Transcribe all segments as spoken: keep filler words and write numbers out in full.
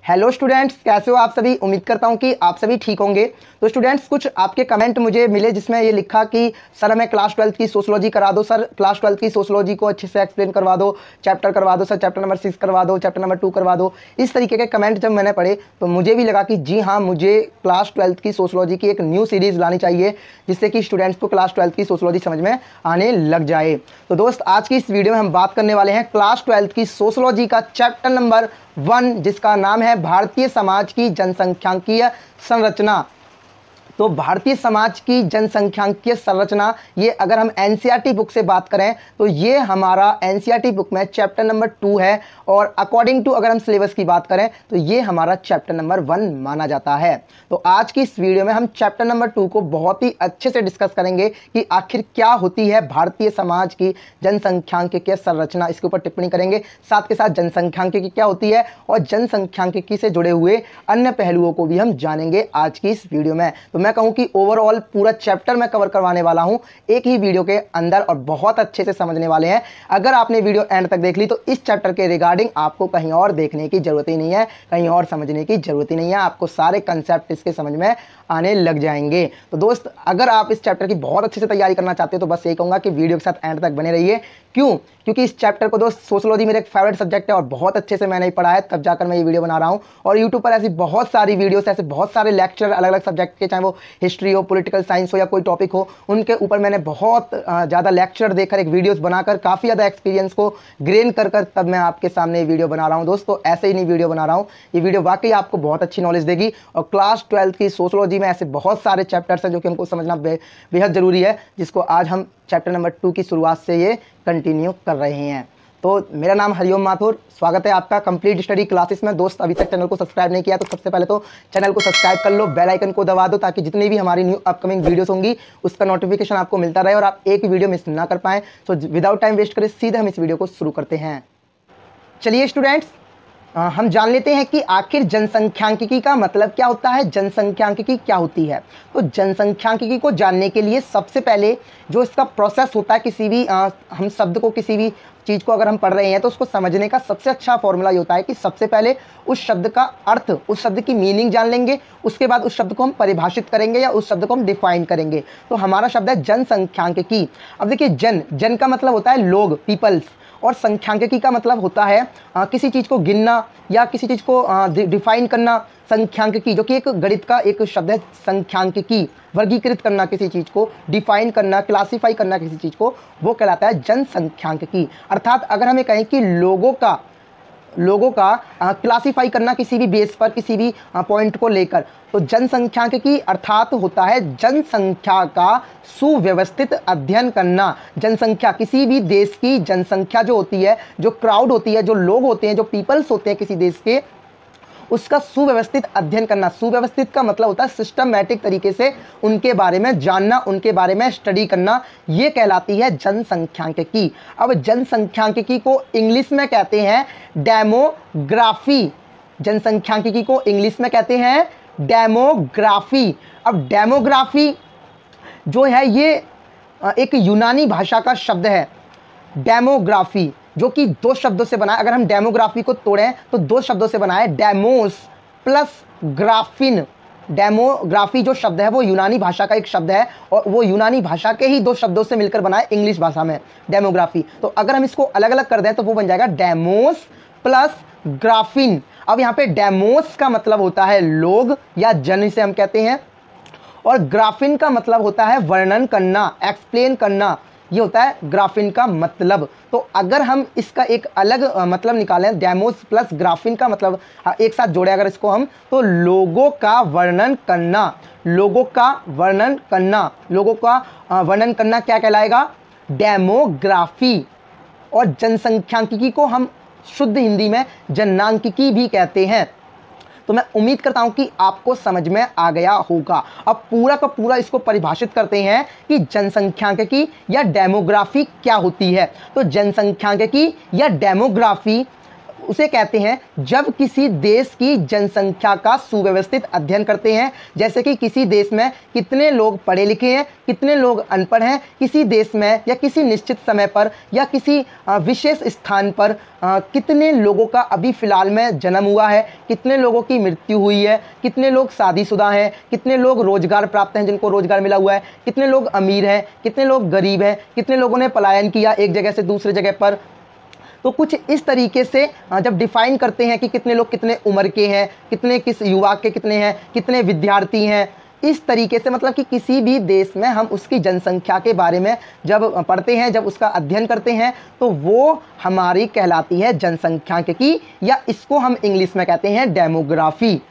Hello students, कैसे हो आप सभी। उम्मीद करता हूं कि आप सभी ठीक होंगे। तो स्टूडेंट्स, कुछ आपके कमेंट मुझे मिले जिसमें ये लिखा कि सर हमें क्लास ट्वेल्थ की सोशोलॉजी करा दो, सर क्लास ट्वेल्थ की सोशोलॉजी को अच्छे से एक्सप्लेन करवा दो, चैप्टर करवा दो, सर चैप्टर नंबर सिक्स करवा दो, चैप्टर नंबर टू करवा दो। इस तरीके के कमेंट जब मैंने पढ़े तो मुझे भी लगा कि जी हाँ, मुझे क्लास ट्वेल्थ की सोशोलॉजी की एक न्यू सीरीज़ लानी चाहिए जिससे कि स्टूडेंट्स को क्लास ट्वेल्थ की सोशोलॉजी समझ में आने लग जाए। तो दोस्त, आज की इस वीडियो में हम बात करने वाले हैं क्लास ट्वेल्थ की सोशोलॉजी का चैप्टर नंबर वन, जिसका नाम है भारतीय समाज की जनसंख्यांकीय संरचना। तो भारतीय समाज की जनसंख्यांकीय संरचना, ये अगर हम एनसीईआरटी बुक से बात करें तो ये हमारा एनसीईआरटी बुक में चैप्टर नंबर टू है, और अकॉर्डिंग टू अगर हम सिलेबस की बात करें तो ये हमारा चैप्टर नंबर वन माना जाता है। तो आज की इस वीडियो में हम चैप्टर नंबर टू को बहुत ही अच्छे से डिस्कस करेंगे कि आखिर क्या होती है भारतीय समाज की जनसंख्यांकीय संरचना, इसके ऊपर टिप्पणी करेंगे। साथ के साथ जनसंख्यांकिकी क्या होती है और जनसंख्यांकिकी से जुड़े हुए अन्य पहलुओं को भी हम जानेंगे आज की इस वीडियो में। तो मैं कहूं कि ओवरऑल पूरा चैप्टर मैं कवर करवाने वाला हूं एक ही वीडियो के अंदर, और बहुत अच्छे से समझने वाले हैं। अगर आपने वीडियो एंड तक देख ली तो इस चैप्टर के रिगार्डिंग आपको कहीं और देखने की जरूरत ही नहीं है, कहीं और समझने की जरूरत ही नहीं है। आपको सारे कंसेप्ट इसके समझ में आने लग जाएंगे। तो दोस्त, अगर आप इस चैप्टर की बहुत अच्छे से तैयारी करना चाहते हो तो बस यही कहूंगा कि वीडियो के साथ एंड तक बने रहिए। क्यों? क्योंकि इस चैप्टर को दोस्त, सोशोलॉजी मेरा एक फेवरेट सब्जेक्ट है और बहुत अच्छे से मैंने पढ़ा है, तब जाकर मैं ये वीडियो बना रहा हूँ। और यूट्यूब पर ऐसी बहुत सारी वीडियोस, ऐसे बहुत सारे लेक्चर अलग अलग सब्जेक्ट के, चाहे वो हिस्ट्री हो, पॉलिटिकल साइंस हो या कोई टॉपिक हो, उनके ऊपर मैंने बहुत ज़्यादा लेक्चर देकर एक वीडियोस बनाकर काफ़ी ज़्यादा एक्सपीरियंस को ग्रेन कर कर तब मैं आपके सामने वीडियो बना रहा हूँ। दोस्तों, ऐसे ही नहीं वीडियो बना रहा हूँ, ये वीडियो वाकई आपको बहुत अच्छी नॉलेज देगी। और क्लास ट्वेल्थ की सोशोलॉजी में ऐसे बहुत सारे चैप्टर्स हैं जो कि हमको समझना बे, बेहद ज़रूरी है, जिसको आज हम चैप्टर नंबर टू की शुरुआत से ये कंटिन्यू कर रहे हैं। तो मेरा नाम हरिओम माथुर, स्वागत है आपका कंप्लीट स्टडी क्लासेस में। दोस्त, अभी तक चैनल को सब्सक्राइब नहीं किया तो सबसे पहले तो चैनल को सब्सक्राइब कर लो, बेल आइकन को दबा दो ताकि जितनी भी हमारी न्यू अपकमिंग वीडियोस होंगी उसका नोटिफिकेशन आपको मिलता रहे और आप एक वीडियो मिस ना कर पाएँ। सो विदाउट टाइम वेस्ट करें सीधे हम इस वीडियो को शुरू करते हैं। चलिए स्टूडेंट्स, हम जान लेते हैं कि आखिर जनसंख्यांकिकी का मतलब क्या होता है, जनसंख्यांकिकी क्या होती है। तो जनसंख्यांकिकी को जानने के लिए सबसे पहले जो इसका प्रोसेस होता है, किसी भी आ, हम शब्द को, किसी भी चीज़ को अगर हम पढ़ रहे हैं तो उसको समझने का सबसे अच्छा फॉर्मूला ये होता है कि सबसे पहले उस शब्द का अर्थ, उस शब्द की मीनिंग जान लेंगे, उसके बाद उस शब्द को हम परिभाषित करेंगे या उस शब्द को हम डिफाइन करेंगे। तो हमारा शब्द है जनसंख्यांकिकी। अब देखिए, जन जन का मतलब होता है लोग, पीपल्स, और संख्यांकिकी का मतलब होता है आ, किसी चीज़ को गिनना या किसी चीज़ को डिफाइन करना। संख्यांकिकी जो कि एक गणित का एक शब्द है, संख्यांकिकी, वर्गीकृत करना किसी चीज़ को, डिफाइन करना, क्लासिफाई करना किसी चीज़ को, वो कहलाता है जनसंख्यांकिकी। अर्थात अगर हमें कहें कि लोगों का लोगों का क्लासिफाई करना किसी भी बेस पर, किसी भी पॉइंट को लेकर, तो जनसंख्यांकिकी अर्थात होता है जनसंख्या का सुव्यवस्थित अध्ययन करना। जनसंख्या, किसी भी देश की जनसंख्या जो होती है, जो क्राउड होती है, जो लोग होते हैं, जो पीपल्स होते हैं किसी देश के, उसका सुव्यवस्थित अध्ययन करना। सुव्यवस्थित का मतलब होता है सिस्टमैटिक तरीके से उनके बारे में जानना, उनके बारे में स्टडी करना, ये कहलाती है जनसंख्यांकिकी। अब जनसंख्यांकिकी को इंग्लिश में कहते हैं डेमोग्राफी। जनसंख्यांकिकी को इंग्लिश में कहते हैं डेमोग्राफी। अब डेमोग्राफी जो है ये एक यूनानी भाषा का शब्द है, डेमोग्राफी, जो कि दो शब्दों से बना है। अगर हम डेमोग्राफी को तोड़ें तो दो शब्दों से बना है, डेमोस प्लस ग्राफिन। डेमोग्राफी जो शब्द है वो यूनानी भाषा का एक शब्द है, और वो यूनानी भाषा के ही दो शब्दों से मिलकर बना है इंग्लिश भाषा में डेमोग्राफी। तो अगर हम इसको अलग अलग कर दें तो वो बन जाएगा डेमोस प्लस ग्राफिन। अब यहाँ पे डेमोस का मतलब होता है लोग या जन, इसे हम कहते हैं, और ग्राफिन का मतलब होता है वर्णन करना, एक्सप्लेन करना, ये होता है ग्राफिन का मतलब। तो अगर हम इसका एक अलग मतलब निकालें, डेमोस प्लस ग्राफिन का मतलब एक साथ जोड़े अगर इसको हम, तो लोगों का वर्णन करना, लोगों का वर्णन करना, लोगों का वर्णन करना क्या कहलाएगा, डेमोग्राफी। और जनसंख्यांकिकी को हम शुद्ध हिंदी में जनांकिकी भी कहते हैं। तो मैं उम्मीद करता हूं कि आपको समझ में आ गया होगा। अब पूरा का पूरा इसको परिभाषित करते हैं कि जनसंख्यांकिकी या डेमोग्राफी क्या होती है। तो जनसंख्यांकिकी या डेमोग्राफी उसे कहते हैं जब किसी देश की जनसंख्या का सुव्यवस्थित अध्ययन करते हैं, जैसे कि किसी देश में कितने लोग पढ़े लिखे हैं, कितने लोग अनपढ़ हैं, किसी देश में या किसी निश्चित समय पर या किसी विशेष स्थान पर कितने लोगों का अभी फ़िलहाल में जन्म हुआ है, कितने लोगों की मृत्यु हुई है, कितने लोग शादीशुदा हैं, कितने लोग रोजगार प्राप्त हैं, जिनको रोजगार मिला हुआ है, कितने लोग अमीर हैं, कितने लोग गरीब हैं, कितने लोगों ने पलायन किया एक जगह से दूसरी जगह पर। तो कुछ इस तरीके से जब डिफाइन करते हैं कि कितने लोग कितने उम्र के हैं, कितने किस युवा के कितने हैं, कितने विद्यार्थी हैं, इस तरीके से मतलब कि किसी भी देश में हम उसकी जनसंख्या के बारे में जब पढ़ते हैं, जब उसका अध्ययन करते हैं, तो वो हमारी कहलाती है जनसंख्यांकिकी, या इसको हम इंग्लिश में कहते हैं डेमोग्राफी।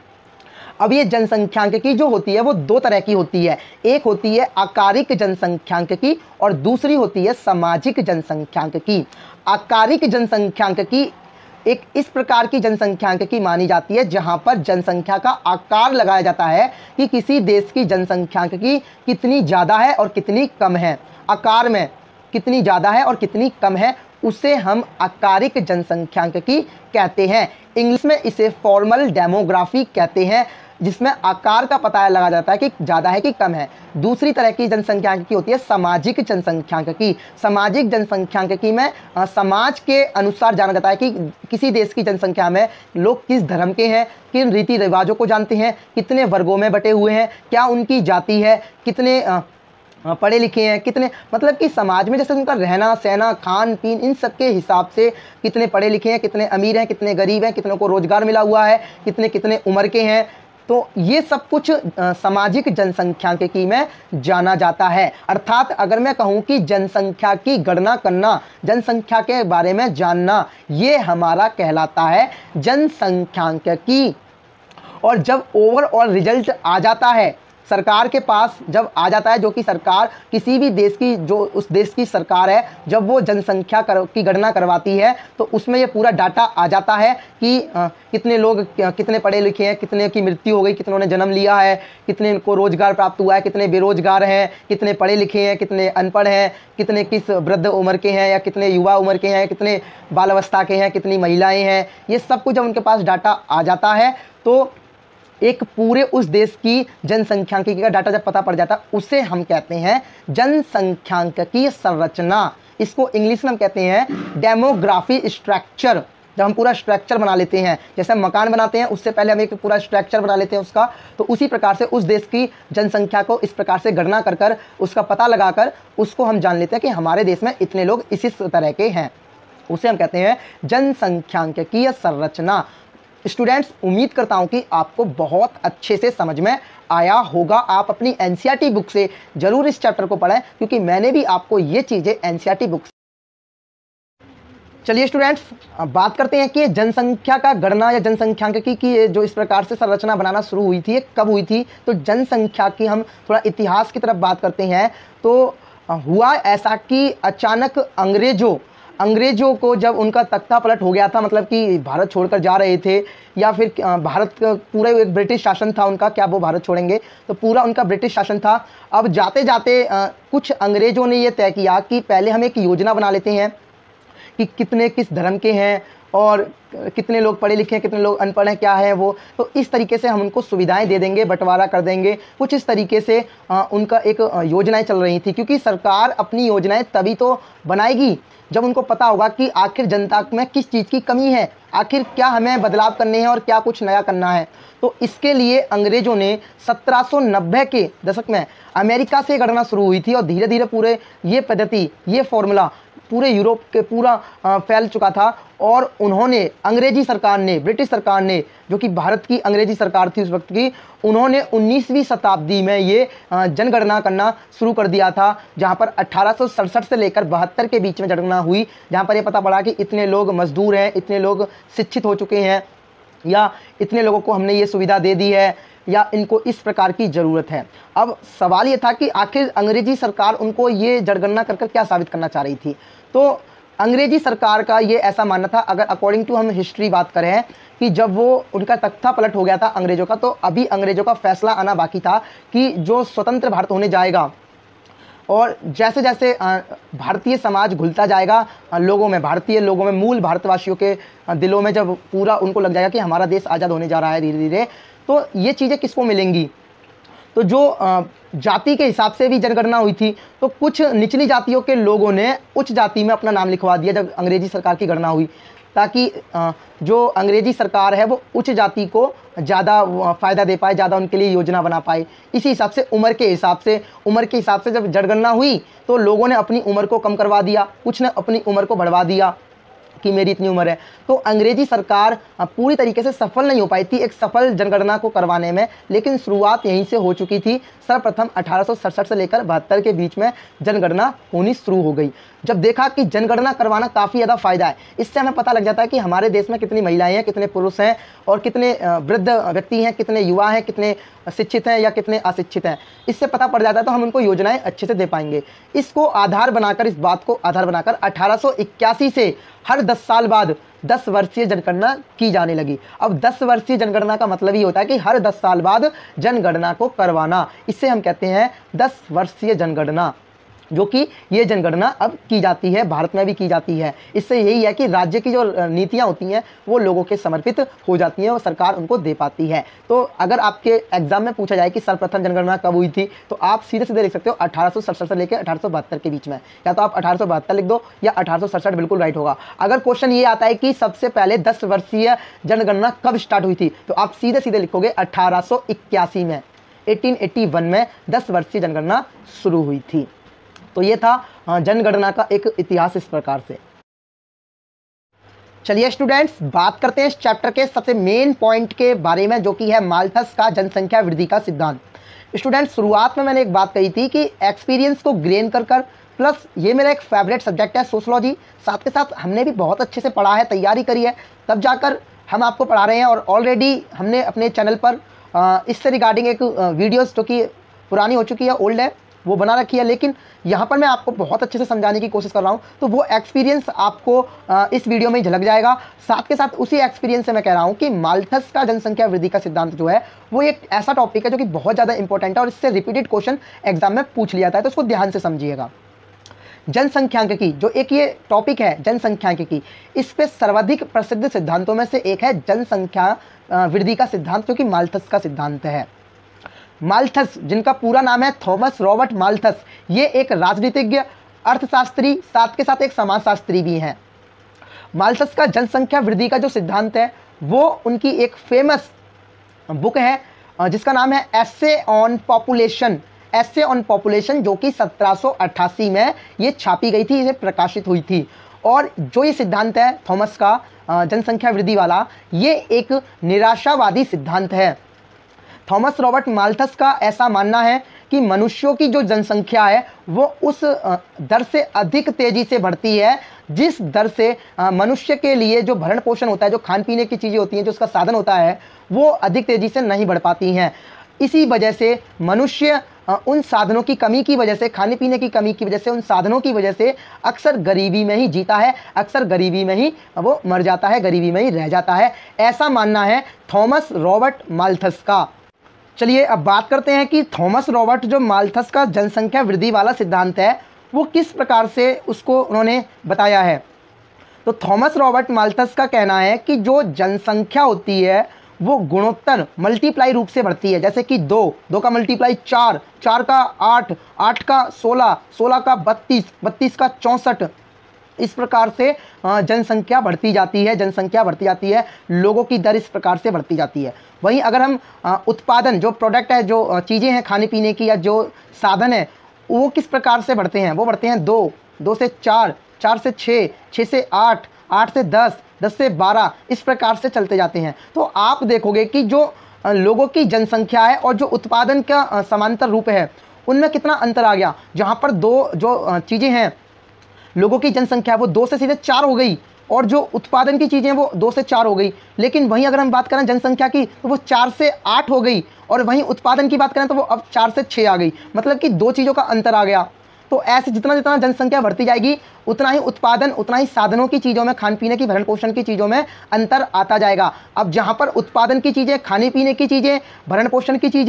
अब ये जनसंख्यांकिकी जो होती है वो दो तरह की होती है, एक होती है आकारिक जनसंख्यांकिकी और दूसरी होती है सामाजिक जनसंख्यांकिकी। आकारिक जनसंख्यांकिकी एक इस प्रकार की जनसंख्यांकिकी मानी जाती है जहां पर जनसंख्या का आकार लगाया जाता है कि किसी देश की जनसंख्यांकिकी कितनी ज़्यादा है और कितनी कम है, आकार में कितनी ज़्यादा है और कितनी कम है, उसे हम आकारिक जनसंख्यांकिकी कहते हैं। इंग्लिश में इसे फॉर्मल डेमोग्राफी कहते हैं, जिसमें आकार का पता लगा जाता है कि ज़्यादा है कि कम है। दूसरी तरह की जनसंख्यांकिकी होती है सामाजिक जनसंख्यांकिकी। सामाजिक जनसंख्यांकिकी में आ, समाज के अनुसार जाना जाता है कि किसी देश की जनसंख्या में लोग किस धर्म के हैं, किन रीति रिवाजों को जानते हैं, कितने वर्गों में बटे हुए हैं, क्या उनकी जाति है, कितने आ, पढ़े लिखे हैं, कितने मतलब कि समाज में जैसे उनका रहना सहना खान पीन इन सब के हिसाब से कितने पढ़े लिखे हैं, कितने अमीर हैं, कितने गरीब हैं, कितनों को रोजगार मिला हुआ है, कितने कितने उम्र के हैं। तो ये सब कुछ सामाजिक जनसंख्यांकिकी में जाना जाता है। अर्थात अगर मैं कहूँ कि जनसंख्या की गणना करना, जनसंख्या के बारे में जानना, ये हमारा कहलाता है जनसंख्यांकिकी। और जब ओवरऑल रिजल्ट आ जाता है सरकार के पास, जब आ जाता है, जो कि सरकार किसी भी देश की, जो उस देश की सरकार है, जब वो जनसंख्या कर, की गणना करवाती है, तो उसमें ये पूरा डाटा आ जाता है कि आ, कितने लोग कितने पढ़े लिखे हैं, कितने की मृत्यु हो गई, कितनों ने जन्म लिया है, कितने को रोजगार प्राप्त हुआ है, कितने बेरोजगार हैं, कितने पढ़े लिखे हैं, कितने अनपढ़ हैं, कितने किस वृद्ध उम्र के हैं या कितने युवा उम्र के हैं, कितने बाल अवस्था के हैं, कितनी महिलाएँ हैं। ये सब कुछ जब उनके पास डाटा आ जाता है तो एक पूरे उस देश की जनसंख्यांकिकी का डाटा जब पता पड़ जाता है, उसे हम कहते हैं जनसंख्यांकिकी संरचना। इसको इंग्लिश में हम कहते हैं डेमोग्राफी स्ट्रक्चर। जब हम पूरा स्ट्रक्चर बना लेते हैं, जैसे हम मकान बनाते हैं, उससे पहले हम एक पूरा स्ट्रक्चर बना लेते हैं उसका, तो उसी प्रकार से उस देश की जनसंख्या को इस प्रकार से गणना कर कर उसका पता लगाकर उसको हम जान लेते हैं कि हमारे देश में इतने लोग इस इस तरह के हैं, उसे हम कहते हैं जनसंख्यांकिकीय संरचना। स्टूडेंट्स, उम्मीद करता हूं कि आपको बहुत अच्छे से समझ में आया होगा। आप अपनी एनसीईआरटी बुक से जरूर इस चैप्टर को पढ़ें, क्योंकि मैंने भी आपको ये चीज़ें एनसीईआरटी बुक। चलिए स्टूडेंट्स, बात करते हैं कि जनसंख्या का गणना या जनसंख्यांकिकी की जो इस प्रकार से संरचना बनाना शुरू हुई थी, कब हुई थी। तो जनसंख्या की हम थोड़ा इतिहास की तरफ बात करते हैं। तो हुआ ऐसा कि अचानक अंग्रेजों अंग्रेजों को जब उनका तख्ता पलट हो गया था, मतलब कि भारत छोड़कर जा रहे थे, या फिर भारत का पूरा एक ब्रिटिश शासन था उनका, क्या वो भारत छोड़ेंगे, तो पूरा उनका ब्रिटिश शासन था। अब जाते जाते कुछ अंग्रेजों ने ये तय किया कि पहले हम एक योजना बना लेते हैं कि कितने किस धर्म के हैं और कितने लोग पढ़े लिखे हैं, कितने लोग अनपढ़ हैं, क्या है वो, तो इस तरीके से हम उनको सुविधाएं दे देंगे, बंटवारा कर देंगे। कुछ इस तरीके से आ, उनका एक योजनाएं चल रही थी, क्योंकि सरकार अपनी योजनाएं तभी तो बनाएगी जब उनको पता होगा कि आखिर जनता में किस चीज़ की कमी है, आखिर क्या हमें बदलाव करने हैं और क्या कुछ नया करना है। तो इसके लिए अंग्रेज़ों ने सत्रह सौ नब्बे के दशक में अमेरिका से गणना शुरू हुई थी, और धीरे धीरे पूरे ये पद्धति, ये फॉर्मूला पूरे यूरोप के पूरा फैल चुका था। और उन्होंने, अंग्रेजी सरकार ने, ब्रिटिश सरकार ने, जो कि भारत की अंग्रेजी सरकार थी उस वक्त की, उन्होंने उन्नीसवीं शताब्दी में ये जनगणना करना शुरू कर दिया था, जहाँ पर अठारह सौ सड़सठ से लेकर बहत्तर के बीच में जनगणना हुई, जहाँ पर ये पता पड़ा कि इतने लोग मजदूर हैं, इतने लोग शिक्षित हो चुके हैं, या इतने लोगों को हमने ये सुविधा दे दी है, या इनको इस प्रकार की ज़रूरत है। अब सवाल ये था कि आखिर अंग्रेजी सरकार उनको ये जनगणना कर कर क्या साबित करना चाह रही थी। तो अंग्रेजी सरकार का ये ऐसा मानना था, अगर अकॉर्डिंग टू हम हिस्ट्री बात करें, कि जब वो उनका तख्ता पलट हो गया था अंग्रेज़ों का, तो अभी अंग्रेज़ों का फैसला आना बाकी था कि जो स्वतंत्र भारत होने जाएगा, और जैसे जैसे भारतीय समाज घुलता जाएगा लोगों में, भारतीय लोगों में, मूल भारतवासियों के दिलों में जब पूरा उनको लग जाएगा कि हमारा देश आज़ाद होने जा रहा है धीरे धीरे, तो ये चीज़ें किसको मिलेंगी? तो जो जाति के हिसाब से भी जनगणना हुई थी, तो कुछ निचली जातियों के लोगों ने उच्च जाति में अपना नाम लिखवा दिया जब अंग्रेजी सरकार की गणना हुई, ताकि जो अंग्रेजी सरकार है वो उच्च जाति को ज़्यादा फ़ायदा दे पाए, ज़्यादा उनके लिए योजना बना पाए। इसी हिसाब से उम्र के हिसाब से उम्र के हिसाब से जब जनगणना हुई तो लोगों ने अपनी उम्र को कम करवा दिया, कुछ ने अपनी उम्र को बढ़वा दिया कि मेरी इतनी उम्र है। तो अंग्रेजी सरकार पूरी तरीके से सफल नहीं हो पाई थी एक सफल जनगणना को करवाने में, लेकिन शुरुआत यहीं से हो चुकी थी। सर्वप्रथम अठारह सौ सड़सठ से लेकर बहत्तर के बीच में जनगणना होनी शुरू हो गई। जब देखा कि जनगणना करवाना काफ़ी ज़्यादा फ़ायदा है, इससे हमें पता लग जाता है कि हमारे देश में कितनी महिलाएं हैं, कितने पुरुष हैं और कितने वृद्ध व्यक्ति हैं, कितने युवा हैं, कितने शिक्षित हैं या कितने अशिक्षित हैं। इससे पता पड़ जाता है तो हम उनको योजनाएं अच्छे से दे पाएंगे। इसको आधार बनाकर, इस बात को आधार बनाकर अठारह सौ इक्यासी से हर दस साल बाद दस वर्षीय जनगणना की जाने लगी। अब दस वर्षीय जनगणना का मतलब ही होता है कि हर दस साल बाद जनगणना को करवाना। इससे हम कहते हैं दस वर्षीय जनगणना, जो कि ये जनगणना अब की जाती है, भारत में भी की जाती है। इससे यही है कि राज्य की जो नीतियाँ होती हैं वो लोगों के समर्पित हो जाती हैं और सरकार उनको दे पाती है। तो अगर आपके एग्जाम में पूछा जाए कि सर्वप्रथम जनगणना कब हुई थी, तो आप सीधे सीधे लिख सकते हो अठारह सौ सड़सठ से लेकर अठारह सौ बहत्तर के बीच में, या तो आप अठारह सौ बहत्तर लिख दो या अठारह सौ सड़सठ, बिल्कुल राइट होगा। अगर क्वेश्चन ये आता है कि सबसे पहले दस वर्षीय जनगणना कब स्टार्ट हुई थी, तो आप सीधे सीधे लिखोगे अठारह सौ इक्यासी में, अठारह सौ इक्यासी में दस वर्षीय जनगणना शुरू हुई थी। तो ये था जनगणना का एक इतिहास इस प्रकार से। चलिए स्टूडेंट्स, बात करते हैं इस चैप्टर के सबसे मेन पॉइंट के बारे में, जो कि है माल्थस का जनसंख्या वृद्धि का सिद्धांत। स्टूडेंट्स, शुरुआत में मैंने एक बात कही थी कि एक्सपीरियंस को ग्रेन कर कर, प्लस ये मेरा एक फेवरेट सब्जेक्ट है सोशलॉजी, साथ के साथ हमने भी बहुत अच्छे से पढ़ा है, तैयारी करी है, तब जाकर हम आपको पढ़ा रहे हैं। और ऑलरेडी हमने अपने चैनल पर इससे रिगार्डिंग एक वीडियोज़ जो कि पुरानी हो चुकी है, ओल्ड है, वो बना रखी है, लेकिन यहाँ पर मैं आपको बहुत अच्छे से समझाने की कोशिश कर रहा हूँ, तो वो एक्सपीरियंस आपको इस वीडियो में ही झलक जाएगा। साथ के साथ उसी एक्सपीरियंस से मैं कह रहा हूँ कि माल्थस का जनसंख्या वृद्धि का सिद्धांत जो है वो एक ऐसा टॉपिक है जो कि बहुत ज़्यादा इंपॉर्टेंट है और इससे रिपीटेड क्वेश्चन एग्जाम में पूछ लिया जाता है, तो उसको ध्यान से समझिएगा। जनसंख्यांकिकी जो एक ये टॉपिक है जनसंख्यांकिकी, इस पे सर्वाधिक प्रसिद्ध सिद्धांतों में से एक है जनसंख्या वृद्धि का सिद्धांत, जो कि माल्थस का सिद्धांत है। माल्थस, जिनका पूरा नाम है थॉमस रॉबर्ट माल्थस, ये एक राजनीतिज्ञ, अर्थशास्त्री, साथ के साथ एक समाजशास्त्री भी हैं। माल्थस का जनसंख्या वृद्धि का जो सिद्धांत है वो उनकी एक फेमस बुक है जिसका नाम है essay on population, essay on population, जो कि सत्रह सौ अट्ठासी में ये छापी गई थी, इसे प्रकाशित हुई थी। और जो ये सिद्धांत है थॉमस का जनसंख्या वृद्धि वाला, ये एक निराशावादी सिद्धांत है। थॉमस रॉबर्ट माल्थस का ऐसा मानना है कि मनुष्यों की जो जनसंख्या है वो उस दर से अधिक तेज़ी से बढ़ती है जिस दर से मनुष्य के लिए जो भरण पोषण होता है, जो खान पीने की चीज़ें होती हैं, जो उसका साधन होता है, वो अधिक तेज़ी से नहीं बढ़ पाती हैं। इसी वजह से मनुष्य उन साधनों की कमी की वजह से, खाने पीने की कमी की वजह से, उन साधनों की वजह से अक्सर गरीबी में ही जीता है, अक्सर गरीबी में ही वो मर जाता है, गरीबी में ही रह जाता है। ऐसा मानना है थॉमस रॉबर्ट माल्थस का। चलिए अब बात करते हैं कि थॉमस रॉबर्ट जो माल्थस का जनसंख्या वृद्धि वाला सिद्धांत है वो किस प्रकार से उसको उन्होंने बताया है। तो थॉमस रॉबर्ट माल्थस का कहना है कि जो जनसंख्या होती है वो गुणोत्तर मल्टीप्लाई रूप से बढ़ती है, जैसे कि दो, दो का मल्टीप्लाई चार, चार का आठ, आठ का सोलह, सोलह का बत्तीस, बत्तीस का चौंसठ, इस प्रकार से जनसंख्या बढ़ती जाती है, जनसंख्या बढ़ती जाती है, लोगों की दर इस प्रकार से बढ़ती जाती है। वहीं अगर हम उत्पादन, जो प्रोडक्ट है, जो चीज़ें हैं खाने पीने की या जो साधन है, वो किस प्रकार से बढ़ते हैं, वो बढ़ते हैं दो, दो से चार, चार से छः, छः से आठ, आठ से दस, दस से बारह, इस प्रकार से चलते जाते हैं। तो आप देखोगे कि जो लोगों की जनसंख्या है और जो उत्पादन का समांतर रूप है उनमें कितना अंतर आ गया। जहाँ पर दो जो चीज़ें हैं, लोगों की जनसंख्या वो दो से सीधे चार हो गई और जो उत्पादन की चीज़ें वो दो से चार हो गई। लेकिन वहीं अगर हम बात करें जनसंख्या की तो वो चार से आठ हो गई और वहीं उत्पादन की बात करें तो वो अब चार से छः आ गई, मतलब कि दो चीज़ों का अंतर आ गया। तो ऐसे जितना जितना जनसंख्या बढ़ती जाएगी उतना ही उत्पादन, उतना ही साधनों की चीज़ों में, खान पीने की, भरण पोषण की चीज़ों में अंतर आता जाएगा। अब जहाँ पर उत्पादन की चीज़ें, खाने पीने की चीज़ें, भरण पोषण की चीज़ें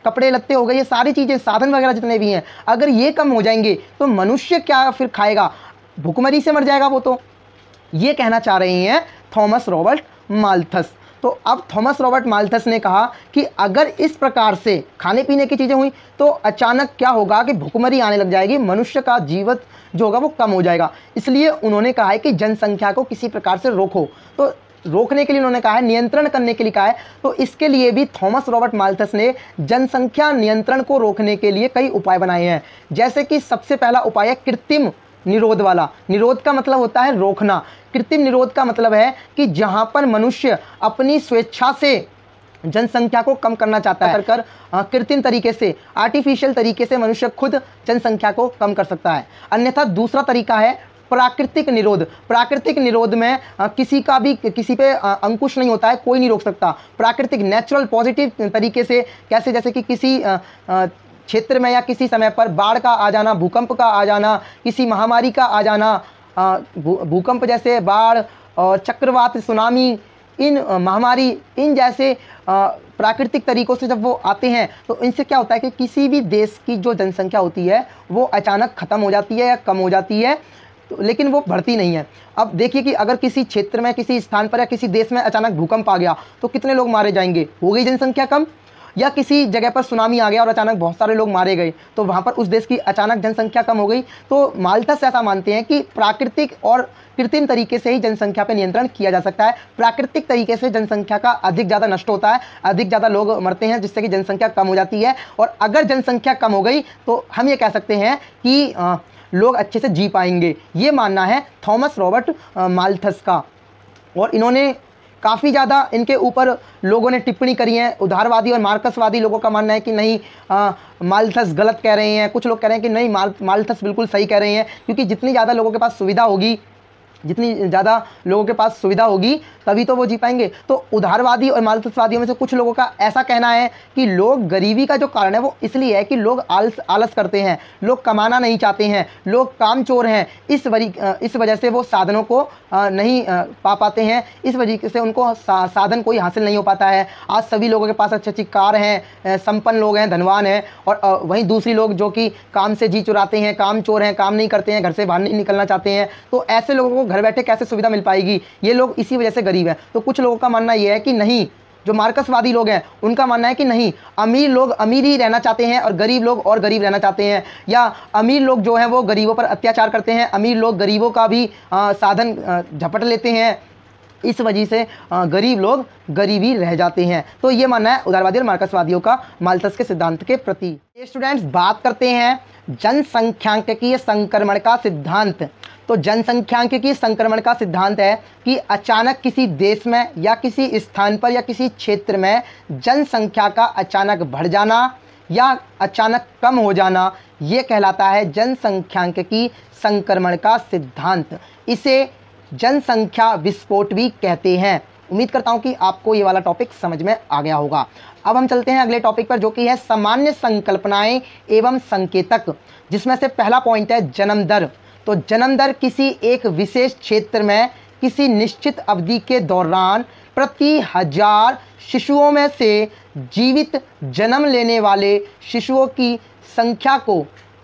कपड़े लत्ते हो गए, ये सारी चीज़ें, साधन वगैरह जितने भी हैं, अगर ये कम हो जाएंगे तो मनुष्य क्या फिर खाएगा, भूखमरी से मर जाएगा वो तो। ये कहना चाह रहे हैं थॉमस रॉबर्ट माल्थस। तो अब थॉमस रॉबर्ट माल्थस ने कहा कि अगर इस प्रकार से खाने पीने की चीज़ें हुई तो अचानक क्या होगा कि भूखमरी आने लग जाएगी, मनुष्य का जीवन जो होगा वो कम हो जाएगा। इसलिए उन्होंने कहा है कि जनसंख्या को किसी प्रकार से रोको। तो रोकने के लिए उन्होंने कहा है, नियंत्रण करने के लिए कहा है। तो इसके लिए भी थॉमस रॉबर्ट माल्थस ने जनसंख्या नियंत्रण को रोकने के लिए कई उपाय बनाए हैं। जैसे कि सबसे पहला उपाय है कृत्रिम निरोध वाला। निरोध का मतलब होता है रोकना, कृत्रिम निरोध का मतलब है कि जहां पर मनुष्य अपनी स्वेच्छा से जनसंख्या को कम करना चाहता है, कर कर कृत्रिम तरीके से, आर्टिफिशियल तरीके से मनुष्य खुद जनसंख्या को कम कर सकता है। अन्यथा दूसरा तरीका है प्राकृतिक निरोध। प्राकृतिक निरोध में आ, किसी का भी किसी पे आ, अंकुश नहीं होता है, कोई नहीं रोक सकता। प्राकृतिक नेचुरल पॉजिटिव तरीके से, कैसे, जैसे कि किसी आ, आ, क्षेत्र में या किसी समय पर बाढ़ का आ जाना, भूकंप का आ जाना, किसी महामारी का आ जाना, भूकंप जैसे, बाढ़ और चक्रवात, सुनामी, इन महामारी, इन जैसे प्राकृतिक तरीकों से जब वो आते हैं तो इनसे क्या होता है कि किसी भी देश की जो जनसंख्या होती है वो अचानक ख़त्म हो जाती है या कम हो जाती है, तो लेकिन वो बढ़ती नहीं है। अब देखिए कि अगर किसी क्षेत्र में, किसी स्थान पर या किसी देश में अचानक भूकंप आ गया तो कितने लोग मारे जाएंगे, हो गई जनसंख्या कम। या किसी जगह पर सुनामी आ गया और अचानक बहुत सारे लोग मारे गए तो वहाँ पर उस देश की अचानक जनसंख्या कम हो गई। तो माल्थस ऐसा मानते हैं कि प्राकृतिक और कृत्रिम तरीके से ही जनसंख्या पर नियंत्रण किया जा सकता है। प्राकृतिक तरीके से जनसंख्या का अधिक ज़्यादा नष्ट होता है, अधिक ज़्यादा लोग मरते हैं, जिससे कि जनसंख्या कम हो जाती है। और अगर जनसंख्या कम हो गई तो हम ये कह सकते हैं कि आ, लोग अच्छे से जी पाएंगे। ये मानना है थॉमस रॉबर्ट माल्थस का। और इन्होंने काफ़ी ज़्यादा इनके ऊपर लोगों ने टिप्पणी करी है। उदारवादी और मार्क्सवादी लोगों का मानना है कि नहीं, आ, माल्थस गलत कह रहे हैं। कुछ लोग कह रहे हैं कि नहीं, माल माल्थस बिल्कुल सही कह रहे हैं, क्योंकि जितनी ज़्यादा लोगों के पास सुविधा होगी, जितनी ज़्यादा लोगों के पास सुविधा होगी तभी तो वो जी पाएंगे। तो उदारवादी और माल्थसवादियों में से कुछ लोगों का ऐसा कहना है कि लोग गरीबी का जो कारण है वो इसलिए है कि लोग आलस आलस करते हैं, लोग कमाना नहीं चाहते हैं, लोग कामचोर हैं। इस वरी इस वजह से वो साधनों को नहीं पा पाते हैं, इस वजह से उनको सा, साधन कोई हासिल नहीं हो पाता है। आज सभी लोगों के पास अच्छी अच्छी कार हैं, संपन्न लोग हैं, धनवान हैं, और वहीं दूसरी लोग जो कि काम से जी चुराते हैं, कामचोर हैं, काम नहीं करते हैं, घर से बाहर नहीं निकलना चाहते हैं। तो ऐसे लोगों को घर बैठे कैसे सुविधा मिल पाएगी, ये लोग इसी वजह से गरीब हैं। तो कुछ लोगों का मानना यह है कि नहीं, जो मार्क्सवादी लोग हैं उनका मानना है कि नहीं, अमीर लोग अमीर ही रहना चाहते हैं और गरीब लोग और गरीब रहना चाहते हैं, या अमीर लोग जो हैं वो गरीबों पर अत्याचार करते हैं, अमीर लोग गरीबों का भी आ, साधन झपट लेते हैं, इस वजह से गरीब लोग गरीबी रह जाते हैं। तो ये मानना है उदारवादी और मार्क्सवादियों का माल्थस के सिद्धांत के प्रति। ये स्टूडेंट्स बात करते हैं जनसंख्यांकिकीय संक्रमण का सिद्धांत। तो जनसंख्यांकिकीय संक्रमण का सिद्धांत है कि अचानक किसी देश में या किसी स्थान पर या किसी क्षेत्र में जनसंख्या का अचानक बढ़ जाना या अचानक कम हो जाना, ये कहलाता है जनसंख्यांकिकीय संक्रमण का सिद्धांत। इसे जनसंख्या विस्फोट भी कहते हैं। उम्मीद करता हूं कि आपको ये वाला टॉपिक समझ में आ गया होगा। अब हम चलते हैं अगले टॉपिक पर, जो कि है सामान्य संकल्पनाएं एवं संकेतक, जिसमें से पहला पॉइंट है जन्म दर। तो जन्म दर किसी एक विशेष क्षेत्र में किसी निश्चित अवधि के दौरान प्रति हजार शिशुओं में से जीवित जन्म लेने वाले शिशुओं की संख्या को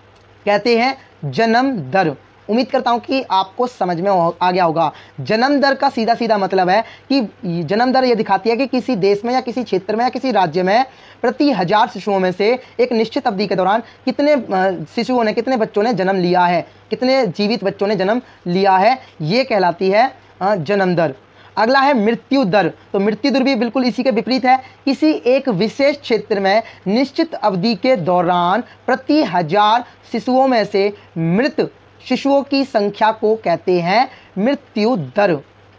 कहते हैं जन्म दर। उम्मीद करता हूं कि आपको समझ में आ गया होगा। जन्म दर का सीधा सीधा मतलब है कि जन्म दर ये दिखाती है कि किसी देश में या किसी क्षेत्र में या किसी राज्य में प्रति हजार शिशुओं में से एक निश्चित अवधि के दौरान कितने शिशुओं ने, कितने बच्चों ने जन्म लिया है, कितने जीवित बच्चों ने जन्म लिया है, ये कहलाती है जन्म दर। अगला है मृत्यु दर। तो मृत्यु दर भी बिल्कुल इसी के विपरीत है। किसी एक विशेष क्षेत्र में निश्चित अवधि के दौरान प्रति हजार शिशुओं में से मृत शिशुओं की संख्या को कहते हैं मृत्यु दर।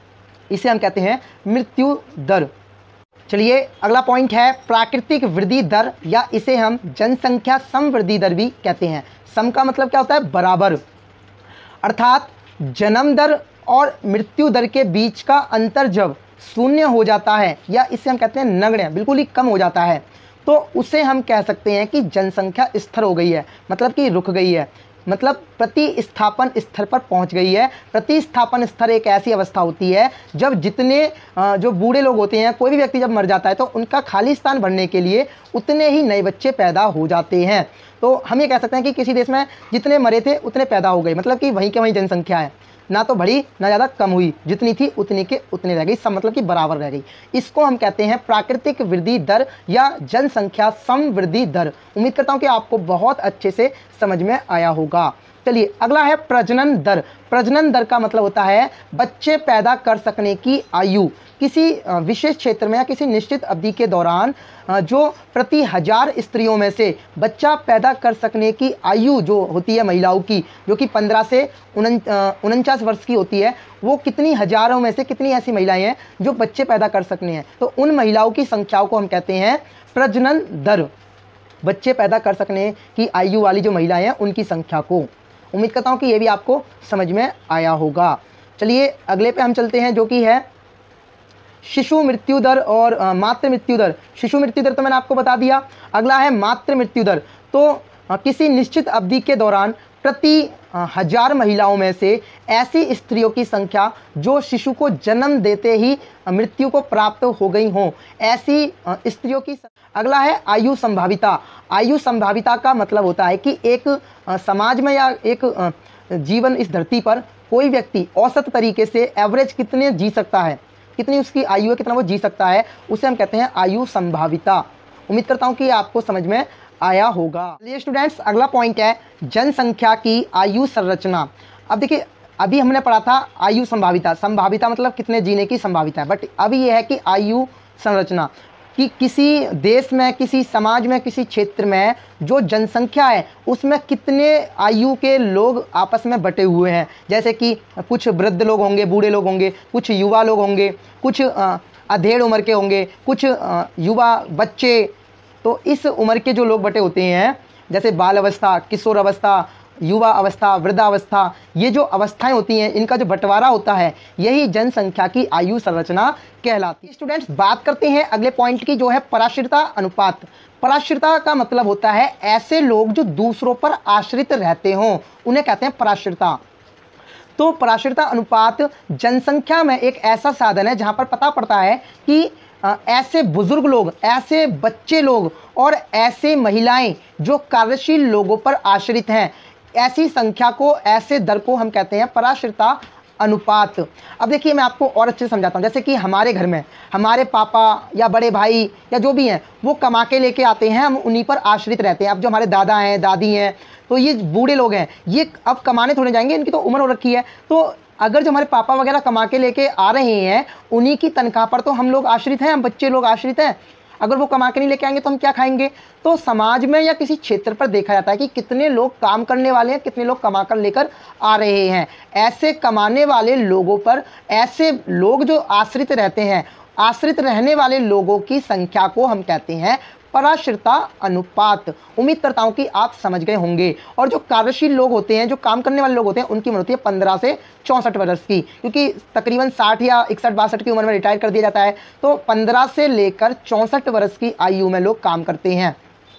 इसे हम कहते हैं मृत्यु दर। चलिए अगला पॉइंट है प्राकृतिक वृद्धि दर, या इसे हम जनसंख्या समवृद्धि दर भी कहते हैं। सम का मतलब क्या होता है, बराबर, अर्थात जन्म दर और मृत्यु दर के बीच का अंतर जब शून्य हो जाता है, या इसे हम कहते हैं नगण्य, बिल्कुल ही कम हो जाता है, तो उसे हम कह सकते हैं कि जनसंख्या स्थिर हो गई है, मतलब कि रुक गई है। मतलब प्रतिस्थापन स्तर पर पहुंच गई है। प्रतिस्थापन स्तर एक ऐसी अवस्था होती है जब जितने जो बूढ़े लोग होते हैं, कोई भी व्यक्ति जब मर जाता है तो उनका खाली स्थान भरने के लिए उतने ही नए बच्चे पैदा हो जाते हैं। तो हम ये कह सकते हैं कि किसी देश में जितने मरे थे उतने पैदा हो गए, मतलब कि वहीं के वहीं जनसंख्या है, ना तो बढ़ी ना ज़्यादा कम हुई, जितनी थी उतनी के उतनी रह गई, सब मतलब कि बराबर रह गई। इसको हम कहते हैं प्राकृतिक वृद्धि दर या जनसंख्या समवृद्धि दर। उम्मीद करता हूँ कि आपको बहुत अच्छे से समझ में आया होगा। चलिए अगला है प्रजनन दर। प्रजनन दर का मतलब होता है बच्चे पैदा कर सकने की आयु। किसी विशेष क्षेत्र में या किसी निश्चित अवधि के दौरान जो प्रति हजार स्त्रियों में से बच्चा पैदा कर सकने की आयु जो होती है महिलाओं की, जो कि पंद्रह से उनचास वर्ष की होती है, वो कितनी हजारों में से कितनी ऐसी महिलाएं हैं जो बच्चे पैदा कर सकने हैं, तो उन महिलाओं की संख्याओं को हम कहते हैं प्रजनन दर। बच्चे पैदा कर सकने की आयु वाली जो महिलाएं हैं उनकी संख्या को। उम्मीद करता हूँ कि ये भी आपको समझ में आया होगा। चलिए अगले पे हम चलते हैं, जो कि है शिशु मृत्यु दर और आ, मातृ मृत्यु दर। शिशु मृत्यु दर तो मैंने आपको बता दिया। अगला है मातृ मृत्यु दर। तो आ, किसी निश्चित अवधि के दौरान प्रति आ, हजार महिलाओं में से ऐसी स्त्रियों की संख्या जो शिशु को जन्म देते ही मृत्यु को प्राप्त हो गई हों, ऐसी आ, स्त्रियों की। अगला है आयु संभाविता। आयु संभाविता का मतलब होता है कि एक आ, समाज में या एक आ, जीवन इस धरती पर कोई व्यक्ति औसत तरीके से एवरेज कितने जी सकता है, कितनी उसकी आयु है, कितना वो जी सकता है, उसे हम कहते हैं आयु संभाविता। उम्मीद करता हूँ कि आपको समझ में आया होगा। चलिए स्टूडेंट्स अगला पॉइंट है जनसंख्या की आयु संरचना। अब देखिए अभी हमने पढ़ा था आयु संभाविता। संभाविता मतलब कितने जीने की संभाविता है, बट अभी यह है कि आयु संरचना, कि किसी देश में, किसी समाज में, किसी क्षेत्र में जो जनसंख्या है उसमें कितने आयु के लोग आपस में बटे हुए हैं। जैसे कि कुछ वृद्ध लोग होंगे, बूढ़े लोग होंगे, कुछ युवा लोग होंगे, कुछ अधेड़ उम्र के होंगे, कुछ युवा बच्चे। तो इस उम्र के जो लोग बटे होते हैं, जैसे बाल अवस्था, किशोर अवस्था, युवा अवस्था, वृद्धावस्था, ये जो अवस्थाएं होती हैं इनका जो बंटवारा होता है यही जनसंख्या की आयु संरचना कहलाती है। स्टूडेंट्स बात करते हैं अगले पॉइंट की, जो है पराश्रिता अनुपात। पराश्रिता का मतलब होता है ऐसे लोग जो दूसरों पर आश्रित रहते हों, उन्हें कहते हैं पराश्रिता। तो पराश्रिता अनुपात जनसंख्या में एक ऐसा साधन है जहां पर पता पड़ता है कि ऐसे बुजुर्ग लोग, ऐसे बच्चे लोग और ऐसे महिलाएं जो कार्यशील लोगों पर आश्रित हैं, ऐसी संख्या को, ऐसे दर को हम कहते हैं पराश्रिता अनुपात। अब देखिए मैं आपको और अच्छे से समझाता हूँ। जैसे कि हमारे घर में हमारे पापा या बड़े भाई या जो भी हैं वो कमा के लेके आते हैं, हम उन्हीं पर आश्रित रहते हैं। अब जो हमारे दादा हैं, दादी हैं, तो ये बूढ़े लोग हैं, ये अब कमाने थोड़े जाएंगे, इनकी तो उम्र हो रखी है। तो अगर जो हमारे पापा वगैरह कमा के लेके आ रहे हैं उन्हीं की तनख्वाह पर तो हम लोग आश्रित हैं, हम बच्चे लोग आश्रित हैं। अगर वो कमा के नहीं लेके आएंगे तो हम क्या खाएंगे। तो समाज में या किसी क्षेत्र पर देखा जाता है कि कितने लोग काम करने वाले हैं, कितने लोग कमा कर लेकर आ रहे हैं। ऐसे कमाने वाले लोगों पर, ऐसे लोग जो आश्रित रहते हैं, आश्रित रहने वाले लोगों की संख्या को हम कहते हैं पराश्रिता अनुपात। उम्मीद करता हूँ कि आप समझ गए होंगे। और जो कार्यशील लोग होते हैं, जो काम करने वाले लोग होते हैं, उनकी उम्र होती है पंद्रह से चौंसठ वर्ष की, क्योंकि तकरीबन साठ या इकसठ बासठ की उम्र में रिटायर कर दिया जाता है। तो पंद्रह से लेकर चौंसठ वर्ष की आयु में लोग काम करते हैं।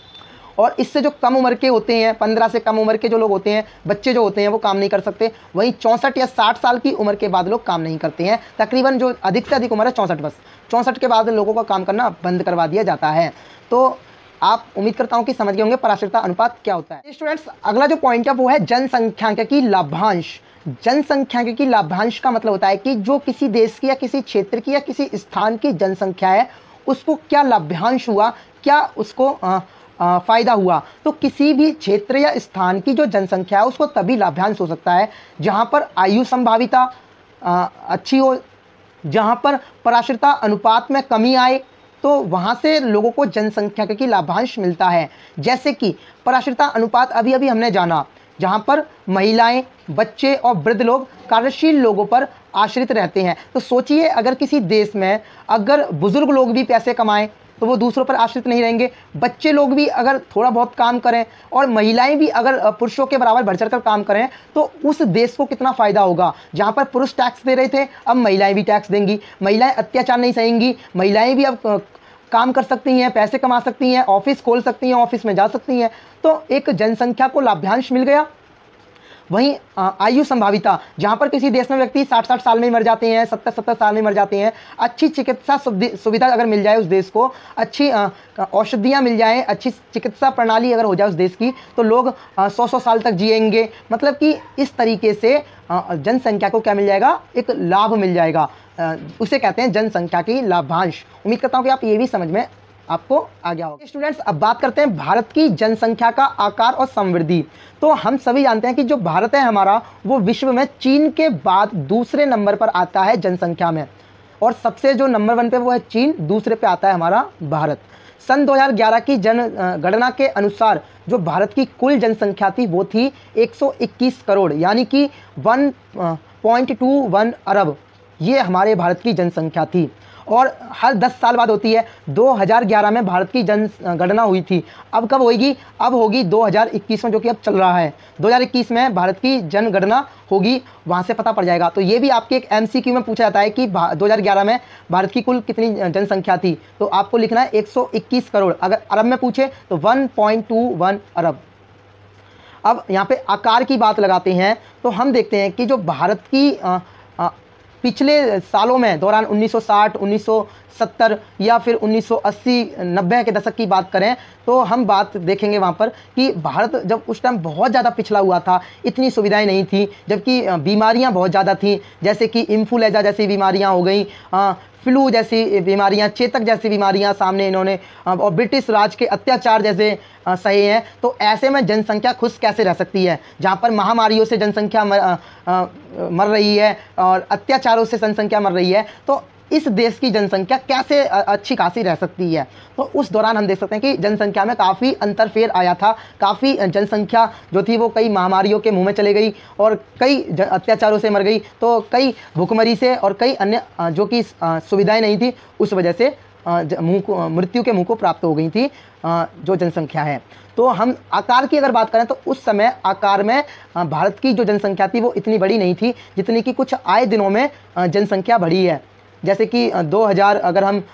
और इससे जो कम उम्र के होते हैं, पंद्रह से कम उम्र के जो लोग होते हैं, बच्चे जो होते हैं, वो काम नहीं कर सकते। वहीं चौंसठ या साठ साल की उम्र के बाद लोग काम नहीं करते हैं। तकरीबन जो अधिक से अधिक उम्र है चौंसठ वर्ष, चौंसठ के बाद लोगों का काम करना बंद करवा दिया जाता है। तो आप उम्मीद करता हूं कि समझ गए होंगे पराश्रिता अनुपात क्या होता है। स्टूडेंट्स अगला जो पॉइंट है वो है जनसंख्यांकिकी लाभांश। जनसंख्यांकिकी लाभांश का मतलब होता है कि जो किसी देश की या किसी क्षेत्र की या किसी स्थान की जनसंख्या है उसको क्या लाभांश हुआ, क्या उसको आ, आ, फायदा हुआ। तो किसी भी क्षेत्र या स्थान की जो जनसंख्या है उसको तभी लाभांश हो सकता है जहां पर आयु संभाविता अच्छी हो, जहां पर पराश्रिता अनुपात में कमी आए, तो वहाँ से लोगों को जनसंख्या की लाभांश मिलता है। जैसे कि पराश्रिता अनुपात अभी अभी हमने जाना, जहाँ पर महिलाएं, बच्चे और वृद्ध लोग कार्यशील लोगों पर आश्रित रहते हैं। तो सोचिए अगर किसी देश में अगर बुजुर्ग लोग भी पैसे कमाएं तो वो दूसरों पर आश्रित नहीं रहेंगे। बच्चे लोग भी अगर थोड़ा बहुत काम करें और महिलाएं भी अगर पुरुषों के बराबर बढ़ चढ़कर काम करें तो उस देश को कितना फ़ायदा होगा। जहाँ पर पुरुष टैक्स दे रहे थे अब महिलाएं भी टैक्स देंगी, महिलाएं अत्याचार नहीं सहेंगी, महिलाएं भी अब काम कर सकती हैं, पैसे कमा सकती हैं, ऑफिस खोल सकती हैं, ऑफिस में जा सकती हैं। तो एक जनसंख्या को लाभांश मिल गया वहीं आयु संभाविता, जहाँ पर किसी देश में व्यक्ति साठ साठ साल में मर जाते हैं, सत्तर सत्तर साल में मर जाते हैं, अच्छी चिकित्सा सुविधा अगर मिल जाए उस देश को, अच्छी औषधियाँ मिल जाए, अच्छी चिकित्सा प्रणाली अगर हो जाए उस देश की, तो लोग सौ सौ साल तक जिएंगे। मतलब कि इस तरीके से जनसंख्या को क्या मिल जाएगा, एक लाभ मिल जाएगा, उसे कहते हैं जनसंख्या की लाभांश। उम्मीद करता हूँ कि आप ये भी समझ में आपको आ गया होगा। स्टूडेंट्स, अब बात करते हैं भारत की जनसंख्या का आकार और समृद्धि। तो हम सभी जानते हैं कि जो भारत है हमारा, वो विश्व में चीन के बाद दूसरे नंबर पर आता है जनसंख्या में, और सबसे जो नंबर वन पे वो है चीन, दूसरे पे आता है हमारा भारत। सन दो हज़ार ग्यारह की जनगणना के अनुसार जो भारत की कुल जनसंख्या थी वो थी एक सौ इक्कीस करोड़, यानी कि वन पॉइंट टू वन अरब, ये हमारे भारत की जनसंख्या थी। और हर दस साल बाद होती है। दो हज़ार ग्यारह में भारत की जनगणना हुई थी, अब कब होगी, अब होगी दो हज़ार इक्कीस में, जो कि अब चल रहा है। दो हज़ार इक्कीस में भारत की जनगणना होगी, वहाँ से पता पड़ जाएगा। तो ये भी आपके एक एमसीक्यू में पूछा जाता है कि दो हज़ार ग्यारह में भारत की कुल कितनी जनसंख्या थी, तो आपको लिखना है एक सौ इक्कीस करोड़। अगर अरब में पूछे तो वन पॉइंट टू वन अरब। अब यहाँ पे आकार की बात लगाते हैं तो हम देखते हैं कि जो भारत की आ, आ, पिछले सालों में दौरान उन्नीस सौ साठ, उन्नीस सौ सत्तर या फिर उन्नीस सौ अस्सी नब्बे के दशक की बात करें तो हम बात देखेंगे वहाँ पर कि भारत जब उस टाइम बहुत ज़्यादा पिछड़ा हुआ था, इतनी सुविधाएं नहीं थी, जबकि बीमारियाँ बहुत ज़्यादा थी, जैसे कि इन्फ्लुएंजा जैसी बीमारियाँ हो गई, फ्लू जैसी बीमारियां, चेतक जैसी बीमारियां सामने इन्होंने और ब्रिटिश राज के अत्याचार जैसे सहे हैं। तो ऐसे में जनसंख्या खुश कैसे रह सकती है, जहां पर महामारियों से जनसंख्या मर, आ, आ, मर रही है और अत्याचारों से जनसंख्या मर रही है, तो इस देश की जनसंख्या कैसे अच्छी खासी रह सकती है। तो उस दौरान हम देख सकते हैं कि जनसंख्या में काफ़ी अंतरफेर आया था, काफ़ी जनसंख्या जो थी वो कई महामारियों के मुंह में चली गई और कई अत्याचारों से मर गई, तो कई भूखमरी से और कई अन्य जो कि सुविधाएं नहीं थी उस वजह से मुँह को मृत्यु के मुँह को प्राप्त हो गई थी जो जनसंख्या है। तो हम आकार की अगर बात करें तो उस समय आकार में भारत की जो जनसंख्या थी वो इतनी बड़ी नहीं थी जितनी कि कुछ आए दिनों में जनसंख्या बढ़ी है। जैसे कि दो हज़ार अगर हम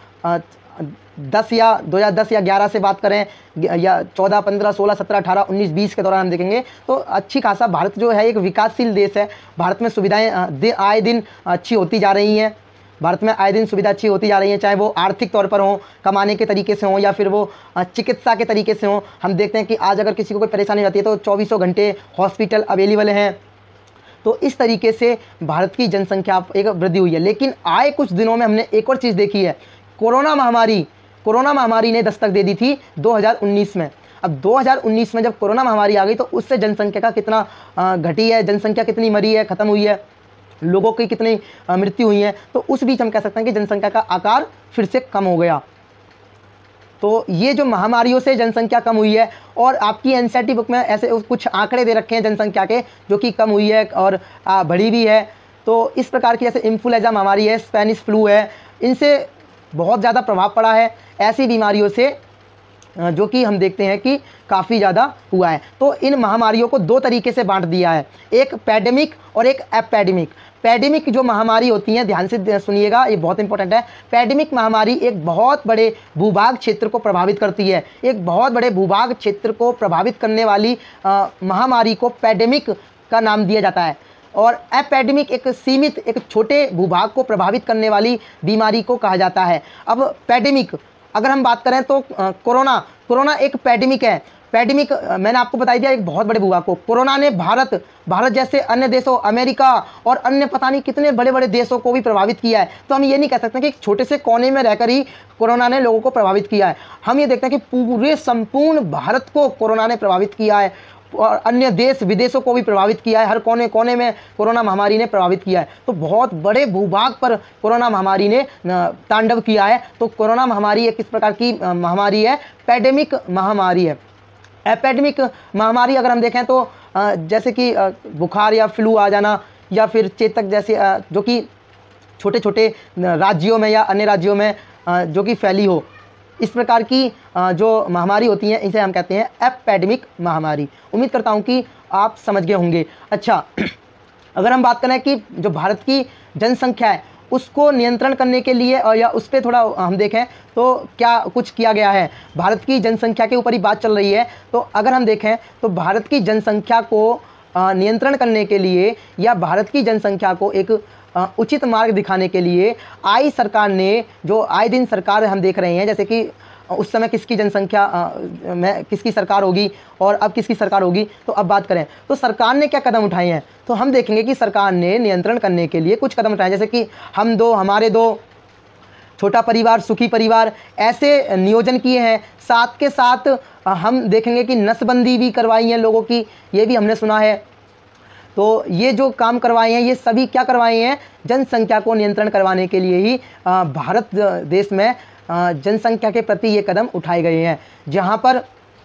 दस या दो हज़ार दस या ग्यारह से बात करें या चौदह, पंद्रह, सोलह, सत्रह, अठारह, उन्नीस, बीस के दौरान हम देखेंगे तो अच्छी खासा भारत जो है एक विकासशील देश है। भारत में सुविधाएं आए दिन अच्छी होती जा रही हैं, भारत में आए दिन सुविधा अच्छी होती जा रही है, चाहे वो आर्थिक तौर पर हो, कमाने के तरीके से हो या फिर वो चिकित्सा के तरीके से हो। हम देखते हैं कि आज अगर किसी को कोई परेशानी होती है तो चौबीसों घंटे हॉस्पिटल अवेलेबल हैं। तो इस तरीके से भारत की जनसंख्या एक वृद्धि हुई है। लेकिन आए कुछ दिनों में हमने एक और चीज़ देखी है, कोरोना महामारी कोरोना महामारी ने दस्तक दे दी थी दो हज़ार उन्नीस में। अब दो हज़ार उन्नीस में जब कोरोना महामारी आ गई तो उससे जनसंख्या का कितना घटी है, जनसंख्या कितनी मरी है, ख़त्म हुई है, लोगों की कितनी मृत्यु हुई है, तो उस बीच हम कह सकते हैं कि जनसंख्या का आकार फिर से कम हो गया। तो ये जो महामारियों से जनसंख्या कम हुई है, और आपकी एनसीईआरटी बुक में ऐसे कुछ आंकड़े दे रखे हैं जनसंख्या के जो कि कम हुई है और बढ़ी भी है। तो इस प्रकार की जैसे इन्फ्लुएंजा महामारी है, स्पेनिश फ्लू है, इनसे बहुत ज़्यादा प्रभाव पड़ा है, ऐसी बीमारियों से जो कि हम देखते हैं कि काफ़ी ज़्यादा हुआ है। तो इन महामारियों को दो तरीके से बांट दिया है, एक पैडेमिक और एक एपेडेमिक। पैडेमिक जो महामारी होती हैं, ध्यान से सुनिएगा, ये बहुत इंपॉर्टेंट है। पैडेमिक महामारी एक बहुत बड़े भूभाग क्षेत्र को प्रभावित करती है, एक बहुत बड़े भूभाग क्षेत्र को प्रभावित करने वाली आ, महामारी को पैडेमिक का नाम दिया जाता है। और एपेडेमिक एक सीमित, एक छोटे भूभाग को प्रभावित करने वाली बीमारी को कहा जाता है। अब पैडेमिक अगर हम बात करें तो कोरोना कोरोना एक पैडेमिक है। पैडेमिक मैंने आपको बता दिया एक बहुत बड़े भूभाग को। कोरोना ने भारत भारत जैसे अन्य देशों, अमेरिका और अन्य पता नहीं कितने बड़े बड़े देशों को भी प्रभावित किया है। तो हम ये नहीं कह सकते कि एक छोटे से कोने में रहकर ही कोरोना ने लोगों को प्रभावित किया है। हम ये देखते हैं कि पूरे संपूर्ण भारत को कोरोना ने प्रभावित किया है और अन्य देश विदेशों को भी प्रभावित किया है, हर कोने कोने में कोरोना महामारी ने प्रभावित किया है। तो बहुत बड़े भूभाग पर कोरोना महामारी ने तांडव किया है। तो कोरोना महामारी एक किस प्रकार की महामारी है, पैडेमिक महामारी है। एपेडेमिक महामारी अगर हम देखें तो जैसे कि बुखार या फ्लू आ जाना या फिर चेतक जैसे जो कि छोटे छोटे राज्यों में या अन्य राज्यों में जो कि फैली हो, इस प्रकार की जो महामारी होती हैं इसे हम कहते हैं एपेडेमिक महामारी। उम्मीद करता हूं कि आप समझ गए होंगे। अच्छा, अगर हम बात करें कि जो भारत की जनसंख्या है उसको नियंत्रण करने के लिए या उस पर थोड़ा हम देखें तो क्या कुछ किया गया है, भारत की जनसंख्या के ऊपर ही बात चल रही है। तो अगर हम देखें तो भारत की जनसंख्या को अ, नियंत्रण करने के लिए या भारत की जनसंख्या को एक अ, उचित मार्ग दिखाने के लिए आई सरकार ने, जो आए दिन सरकार हम देख रहे हैं, जैसे कि उस समय किसकी जनसंख्या अ, में किसकी सरकार होगी और अब किसकी सरकार होगी, तो अब बात करें तो सरकार ने क्या कदम उठाए हैं, तो हम देखेंगे कि सरकार ने नियंत्रण करने के लिए कुछ कदम उठाए, जैसे कि हम दो हमारे दो, छोटा परिवार सुखी परिवार, ऐसे नियोजन किए हैं। साथ के साथ अ, हम देखेंगे कि नसबंदी भी करवाई है लोगों की, ये भी हमने सुना है। तो ये जो काम करवाए हैं ये सभी क्या करवाए हैं, जनसंख्या को नियंत्रण करवाने के लिए ही अ, भारत देश में अ, जनसंख्या के प्रति ये कदम उठाए गए हैं, जहाँ पर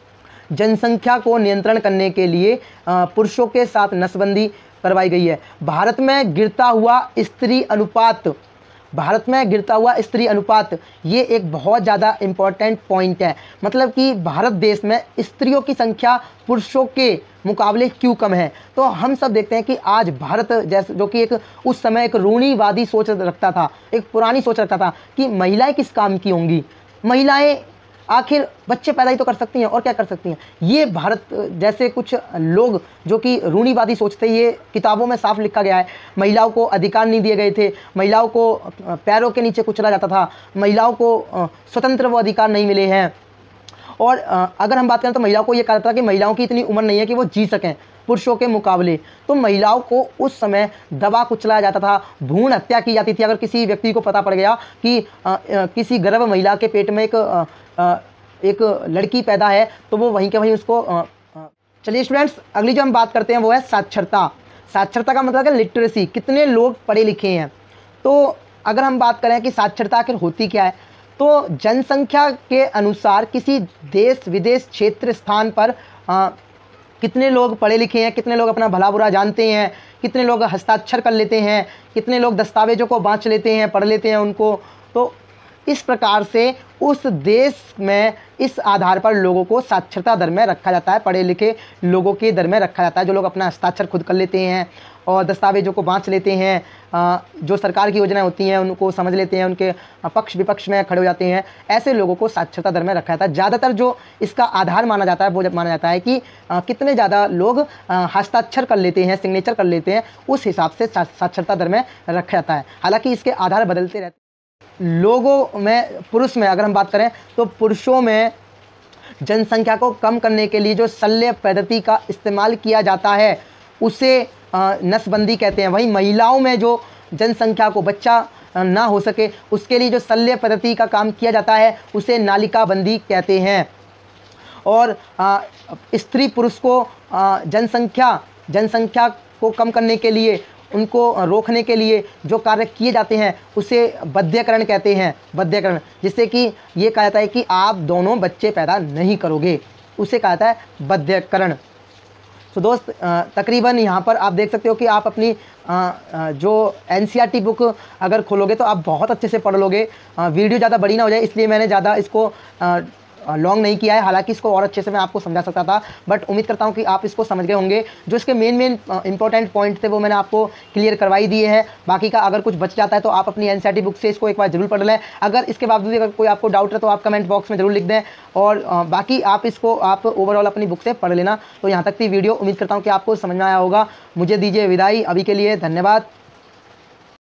जनसंख्या को नियंत्रण करने के लिए अ, पुरुषों के साथ नसबंदी करवाई गई है। भारत में गिरता हुआ स्त्री अनुपात, भारत में गिरता हुआ स्त्री अनुपात ये एक बहुत ज़्यादा इम्पॉर्टेंट पॉइंट है। मतलब कि भारत देश में स्त्रियों की संख्या पुरुषों के मुकाबले क्यों कम है, तो हम सब देखते हैं कि आज भारत जैसे, जो कि एक उस समय एक रूढ़िवादी सोच रखता था, एक पुरानी सोच रखता था कि महिलाएं किस काम की होंगी, महिलाएं आखिर बच्चे पैदा ही तो कर सकती हैं और क्या कर सकती हैं। ये भारत जैसे कुछ लोग जो कि रूढ़िवादी सोचते, ये किताबों में साफ लिखा गया है। महिलाओं को अधिकार नहीं दिए गए थे, महिलाओं को पैरों के नीचे कुचला जाता था, महिलाओं को स्वतंत्र वो अधिकार नहीं मिले हैं। और अगर हम बात करें तो महिलाओं को ये कहा था कि महिलाओं की इतनी उम्र नहीं है कि वो जी सकें पुरुषों के मुकाबले, तो महिलाओं को उस समय दबा कुचलाया जाता था, भ्रूण हत्या की जाती थी। अगर किसी व्यक्ति को पता पड़ गया कि आ, आ, किसी गर्भ महिला के पेट में एक आ, आ, एक लड़की पैदा है, तो वो वहीं के वहीं उसको। चलिए स्टूडेंट्स, अगली जो हम बात करते हैं वो है साक्षरता। साक्षरता का मतलब है लिटरेसी, कितने लोग पढ़े लिखे हैं। तो अगर हम बात करें कि साक्षरता आखिर होती क्या है, तो जनसंख्या के अनुसार किसी देश विदेश क्षेत्र स्थान पर आ, कितने लोग पढ़े लिखे हैं, कितने लोग अपना भला बुरा जानते हैं, कितने लोग हस्ताक्षर कर लेते हैं, कितने लोग दस्तावेजों को बाँच लेते हैं, पढ़ लेते हैं उनको। तो इस प्रकार से उस देश में इस आधार पर लोगों को साक्षरता दर में रखा जाता है, पढ़े लिखे लोगों के दर में रखा जाता है, जो लोग अपना हस्ताक्षर खुद कर लेते हैं और दस्तावेजों को बाँच लेते हैं, जो सरकार की योजनाएं होती हैं उनको समझ लेते हैं, उनके पक्ष विपक्ष में खड़े हो जाते हैं, ऐसे लोगों को साक्षरता दर में रखा जाता है। ज़्यादातर जो इसका आधार माना जाता है वो माना जाता है कि कितने ज़्यादा लोग हस्ताक्षर कर लेते हैं, सिग्नेचर कर लेते हैं, उस हिसाब से साक्षरता दर में रखा जाता है। हालाँकि इसके आधार बदलते रहते हैं। लोगों में, पुरुष में अगर हम बात करें तो पुरुषों में जनसंख्या को कम करने के लिए जो शल्य पद्धति का इस्तेमाल किया जाता है उसे नसबंदी कहते हैं। वहीं महिलाओं में जो जनसंख्या को बच्चा ना हो सके उसके लिए जो शल्य पद्धति का काम किया जाता है उसे नालिका बंदी कहते हैं। और स्त्री पुरुष को जनसंख्या जनसंख्या को कम करने के लिए, उनको रोकने के लिए जो कार्य किए जाते हैं उसे बध्यकरण कहते हैं। बध्यकरण, जिससे कि ये कहा जाता है कि आप दोनों बच्चे पैदा नहीं करोगे, उसे कहा जाता है बध्यकरण। तो दोस्त, तकरीबन यहाँ पर आप देख सकते हो कि आप अपनी जो N C E R T book अगर खोलोगे तो आप बहुत अच्छे से पढ़ लोगे। वीडियो ज़्यादा बड़ी ना हो जाए इसलिए मैंने ज़्यादा इसको लॉन्ग नहीं किया है, हालांकि इसको और अच्छे से मैं आपको समझा सकता था, बट उम्मीद करता हूं कि आप इसको समझ गए होंगे। जो इसके मेन मेन इंपॉर्टेंट पॉइंट थे वो मैंने आपको क्लियर करवाई दिए हैं। बाकी का अगर कुछ बच जाता है तो आप अपनी N C E R T book से इसको एक बार जरूर पढ़ लें। अगर इसके बावजूद अगर कोई आपको डाउट है तो आप कमेंट बॉक्स में जरूर लिख दें, और बाकी आप इसको आप ओवरऑल अपनी बुक से पढ़ लेना। तो यहाँ तक थी वीडियो, उम्मीद करता हूँ कि आपको समझ में आया होगा। मुझे दीजिए विदाई, अभी के लिए धन्यवाद।